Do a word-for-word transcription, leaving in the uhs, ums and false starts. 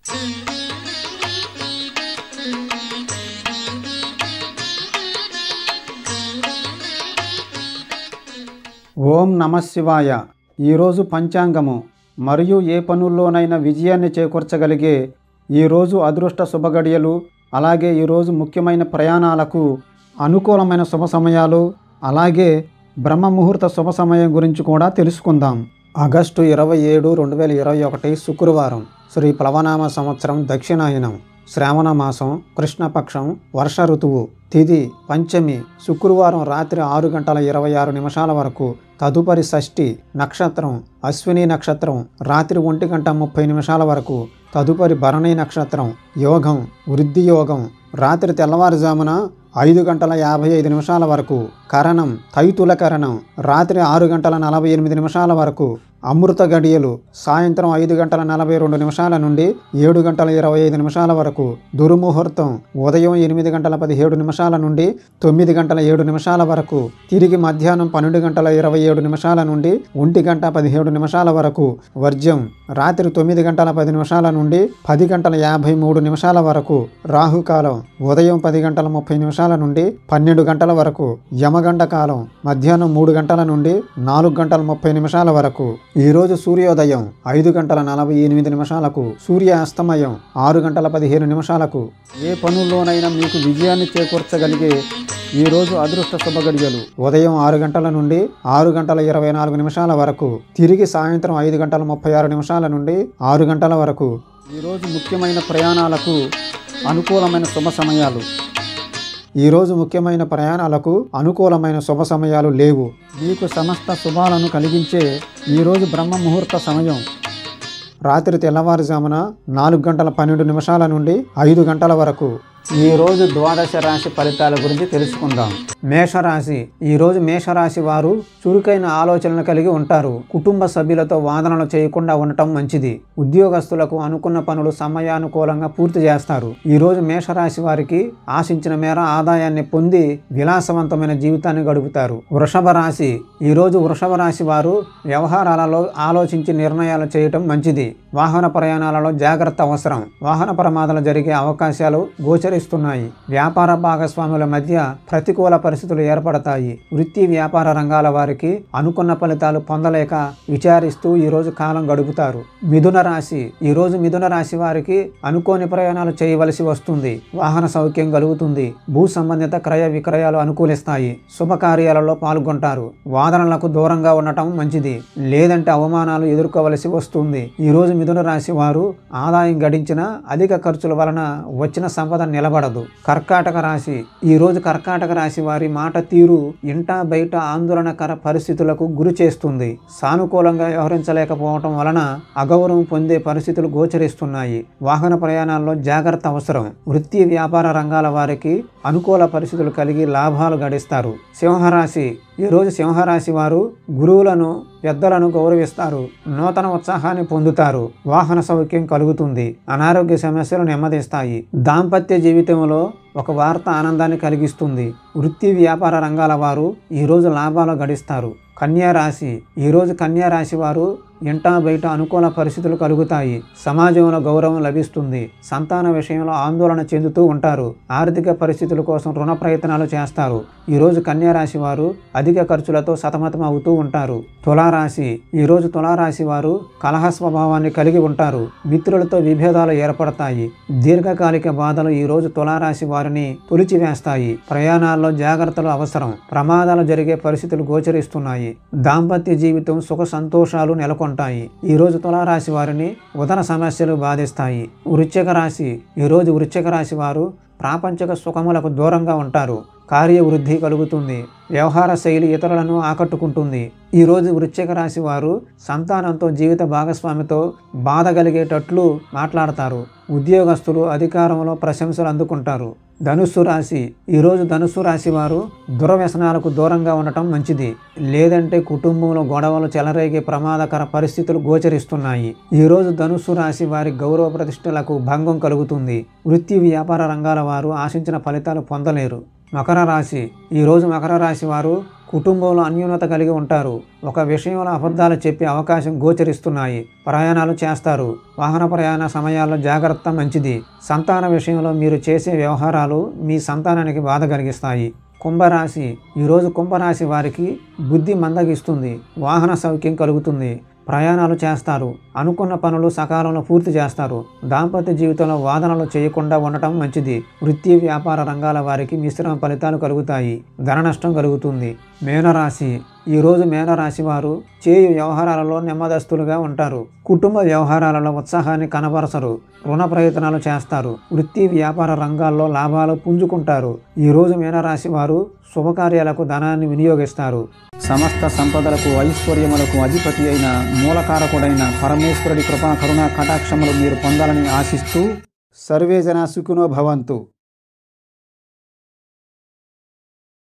ఓం నమః శివాయ. ఈరోజు పంచాంగము మరియు ఏ పనుల్లోనైనా విజయాన్ని చేకూర్చగలిగే ఈరోజు అదృష్ట శుభగడియలు, అలాగే ఈరోజు ముఖ్యమైన ప్రయాణాలకు అనుకూలమైన శుభ సమయాలు, అలాగే బ్రహ్మ ముహూర్త శుభ సమయం గురించి కూడా తెలుసుకుందాం. ఆగస్టు ఇరవై ఏడు రెండు వేల ఇరవై ఒకటి శుక్రవారం, శ్రీ ప్లవనామ సంవత్సరం, దక్షిణాయనం, శ్రావణ మాసం, కృష్ణపక్షం, వర్ష ఋతువు, తిథి పంచమి, శుక్రవారం రాత్రి ఆరు గంటల ఇరవై ఆరు నిమిషాల వరకు. తదుపరి షష్ఠి నక్షత్రం, అశ్విని నక్షత్రం, రాత్రి ఒంటి గంట ముప్పై నిమిషాల వరకు. తదుపరి భరణి నక్షత్రం, యోగం వృద్ధి యోగం, రాత్రి తెల్లవారుజామున ఐదు గంటల యాభై ఐదు నిమిషాల వరకు. కరణం తైతుల కరణం, రాత్రి ఆరు గంటల నలభై ఎనిమిది నిమిషాల వరకు. అమృత గడియలు సాయంత్రం ఐదు గంటల నలభై రెండు నిమిషాల నుండి ఏడు గంటల ఇరవై ఐదు నిమిషాల వరకు. దుర్ముహూర్తం ఉదయం ఎనిమిది గంటల పదిహేడు నిమిషాల నుండి తొమ్మిది గంటల ఏడు నిమిషాల వరకు. తిరిగి మధ్యాహ్నం పన్నెండు గంటల ఇరవై ఏడు నిమిషాల నుండి ఒంటి గంట పదిహేడు నిమిషాల వరకు. వర్జ్యం రాత్రి తొమ్మిది గంటల పది నిమిషాల నుండి పది గంటల యాభై మూడు నిమిషాల వరకు. రాహుకాలం ఉదయం పది గంటల ముప్పై నిమిషాల నుండి పన్నెండు గంటల వరకు. యమగండ కాలం మధ్యాహ్నం మూడు గంటల నుండి నాలుగు గంటల ముప్పై నిమిషాల వరకు. ఈరోజు సూర్యోదయం ఐదు గంటల నలభై ఎనిమిది నిమిషాలకు, సూర్య అస్తమయం ఆరు గంటల పదిహేను నిమిషాలకు. ఏ పనుల్లోనైనా మీకు విజయాన్ని చేకూర్చగలిగే ఈరోజు అదృష్ట శుభగడియలు ఉదయం ఆరు గంటల నుండి ఆరు గంటల ఇరవై నాలుగు నిమిషాల వరకు. తిరిగి సాయంత్రం ఐదు గంటల ముప్పై ఆరు నిమిషాల నుండి ఆరు గంటల వరకు. ఈరోజు ముఖ్యమైన ప్రయాణాలకు అనుకూలమైన శుభ సమయాలు. ఈరోజు ముఖ్యమైన ప్రయాణాలకు అనుకూలమైన శుభ సమయాలు లేవు. మీకు సమస్త శుభాలను కలిగించే ఈరోజు బ్రహ్మ ముహూర్త సమయం రాత్రి తెల్లవారుజామున నాలుగు గంటల పన్నెండు నిమిషాల నుండి ఐదు గంటల వరకు. ఈరోజు ద్వాదశ రాశి ఫలితాల గురించి తెలుసుకుందాం. మేషరాశి. ఈరోజు మేషరాశి వారు చురుకైన ఆలోచనలు కలిగి ఉంటారు. కుటుంబ సభ్యులతో వాదనలు చేయకుండా ఉండటం మంచిది. ఉద్యోగస్తులకు అనుకున్న పనులు సమయానుకూలంగా పూర్తి చేస్తారు. ఈరోజు మేషరాశి వారికి ఆశించిన మేర ఆదాయాన్ని పొంది విలాసవంతమైన జీవితాన్ని గడుపుతారు. వృషభ రాశి. ఈరోజు వృషభ రాశి వారు వ్యవహారాలలో ఆలోచించి నిర్ణయాలు చేయటం మంచిది. వాహన ప్రయాణాలలో జాగ్రత్త అవసరం. వాహన ప్రమాదాలు జరిగే అవకాశాలు గోచరిస్తున్నాయి. వ్యాపార భాగస్వాముల మధ్య ప్రతికూల పరిస్థితులు ఏర్పడతాయి. వృత్తి వ్యాపార రంగాల వారికి అనుకున్న ఫలితాలు పొందలేక విచారిస్తూ ఈరోజు కాలం గడుపుతారు. మిథున రాశి. ఈరోజు మిథున రాశి వారికి అనుకోని ప్రయాణాలు చేయవలసి వస్తుంది. వాహన సౌఖ్యం కలుగుతుంది. భూ సంబంధిత క్రయ విక్రయాలు అనుకూలిస్తాయి. శుభకార్యాలలో పాల్గొంటారు. వాదనలకు దూరంగా ఉండటం మంచిది, లేదంటే అవమానాలు ఎదుర్కోవలసి వస్తుంది. ఈరోజు మిథున రాశి వారు ఆదాయం గడించిన అధిక ఖర్చుల వలన వచ్చిన సంపద నిలబడదు. కర్కాటక రాశి. ఈరోజు కర్కాటక రాశి వారి మాట తీరు ఇంటా బయట ఆందోళనకర పరిస్థితులకు గురి చేస్తుంది. సానుకూలంగా వ్యవహరించలేకపోవటం వలన అగౌరవం పొందే పరిస్థితులు గోచరిస్తున్నాయి. వాహన ప్రయాణాల్లో జాగ్రత్త అవసరం. వృత్తి వ్యాపార రంగాల వారికి అనుకూల పరిస్థితులు కలిగి లాభాలు గడిస్తారు. సింహరాశి. ఈరోజు సింహరాశి వారు గురువులను, పెద్దలను గౌరవిస్తారు. నూతన ఉత్సాహాన్ని పొందుతారు. వాహన సౌఖ్యం కలుగుతుంది. అనారోగ్య సమస్యలు నెమ్మదిస్తాయి. దాంపత్య జీవితంలో ఒక వార్త ఆనందాన్ని కలిగిస్తుంది. వృత్తి వ్యాపార రంగాల వారు ఈరోజు లాభాలు గడిస్తారు. కన్యా రాశి. ఈరోజు కన్యా రాశి వారు ఇంటా బయట అనుకూల పరిస్థితులు కలుగుతాయి. సమాజంలో గౌరవం లభిస్తుంది. సంతాన విషయంలో ఆందోళన చెందుతూ ఉంటారు. ఆర్థిక పరిస్థితుల కోసం రుణ ప్రయత్నాలు చేస్తారు. ఈరోజు కన్యా రాశి వారు అధిక ఖర్చులతో సతమతం అవుతూ ఉంటారు. తులారాశి. ఈరోజు తులారాశి వారు కలహ స్వభావాన్ని కలిగి ఉంటారు. మిత్రులతో విభేదాలు ఏర్పడతాయి. దీర్ఘకాలిక బాధలు ఈరోజు తులారాశి వారిని తొలిచివేస్తాయి. ప్రయాణాల్లో జాగ్రత్తలు అవసరం. ప్రమాదాలు జరిగే పరిస్థితులు గోచరిస్తున్నాయి. దాంపత్య జీవితం సుఖ సంతోషాలు నెలకొంటాయి. ఈరోజు తులారాశి వారిని ఉదర సమస్యలు బాధిస్తాయి. వృశ్చిక రాశి. ఈరోజు వృశ్చిక రాశి వారు ప్రాపంచిక సుఖములకు దూరంగా ఉంటారు. కార్యవృద్ధి కలుగుతుంది. వ్యవహార శైలి ఇతరులను ఆకట్టుకుంటుంది. ఈరోజు వృశ్చిక రాశి వారు సంతానంతో, జీవిత భాగస్వామితో బాధ కలిగేటట్లు మాట్లాడతారు. ఉద్యోగస్తులు అధికారంలో ప్రశంసలు అందుకుంటారు. ధనుస్సు రాశి. ఈరోజు ధనుస్సు రాశి వారు దురవ్యసనాలకు దూరంగా ఉండటం మంచిది, లేదంటే కుటుంబంలో గొడవలు చెలరేగే ప్రమాదకర పరిస్థితులు గోచరిస్తున్నాయి. ఈరోజు ధనుస్సు రాశి వారి గౌరవ ప్రతిష్టలకు భంగం కలుగుతుంది. వృత్తి వ్యాపార రంగాల వారు ఆశించిన ఫలితాలు పొందలేరు. మకర రాశి. ఈరోజు మకర రాశి వారు కుటుంబంలో అన్యోన్యత కలిగి ఉంటారు. ఒక విషయంలో అబద్ధాలు చెప్పే అవకాశం గోచరిస్తున్నాయి. ప్రయాణాలు చేస్తారు. వాహన ప్రయాణ సమయాల్లో జాగ్రత్త మంచిది. సంతాన విషయంలో మీరు చేసే వ్యవహారాలు మీ సంతానానికి బాధ కలిగిస్తాయి. కుంభరాశి. ఈరోజు కుంభరాశి వారికి బుద్ధి మందగిస్తుంది. వాహన సౌఖ్యం కలుగుతుంది. ప్రయాణాలు చేస్తారు. అనుకున్న పనులు సకాలంలో పూర్తి చేస్తారు. దాంపత్య జీవితంలో వాదనలు చేయకుండా ఉండటం మంచిది. వృత్తి వ్యాపార రంగాల వారికి మిశ్రమ ఫలితాలు కలుగుతాయి. ధన నష్టం కలుగుతుంది. మేనరాశి. ఈరోజు మేనరాశి వారు చేయు వ్యవహారాలలో నెమ్మదస్తులుగా ఉంటారు. కుటుంబ వ్యవహారాలలో ఉత్సాహాన్ని కనబరచరు. రుణ ప్రయత్నాలు చేస్తారు. వృత్తి వ్యాపార రంగాల్లో లాభాలు పుంజుకుంటారు. ఈరోజు మేనరాశి వారు శుభకార్యాలకు ధనాన్ని వినియోగిస్తారు. సమస్త సంపదలకు ఐశ్వర్యములకు అధిపతి అయిన మూలకారకుడైన పరమేశ్వరుడి కృపా కరుణా కటాక్షములు మీరు పొందాలని ఆశిస్తూ సర్వే జనా సుఖినో భవంతు.